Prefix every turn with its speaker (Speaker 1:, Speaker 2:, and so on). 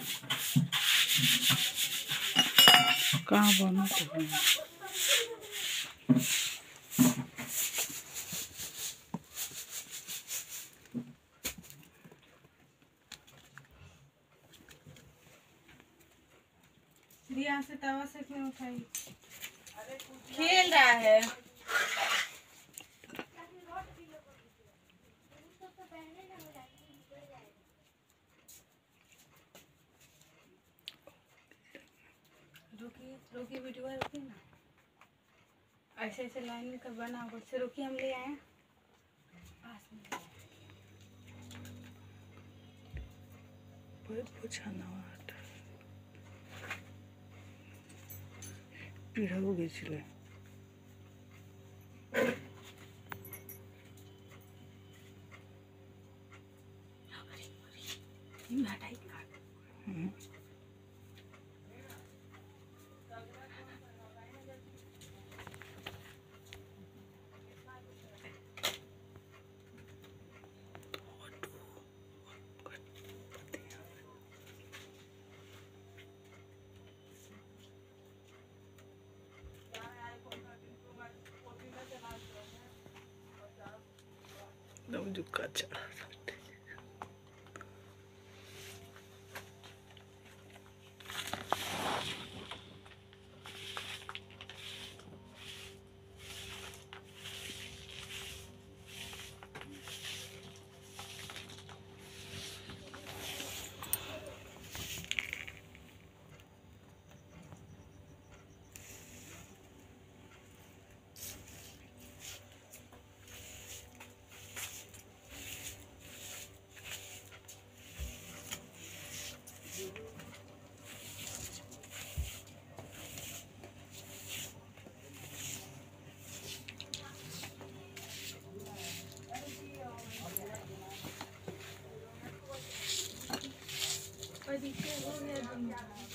Speaker 1: कहाँ बनो तो
Speaker 2: रिया से तवा से क्यों उठाई? खेल रहा है। रुकी वीडियो रुकी ना, ऐसे ऐसे लाइन का बना हुआ से रुकी, हम ले आए पास में।
Speaker 1: पूछा ना पीढ़ाও গেছিলে एकदम जुक्का चढ़ा
Speaker 2: हो गया।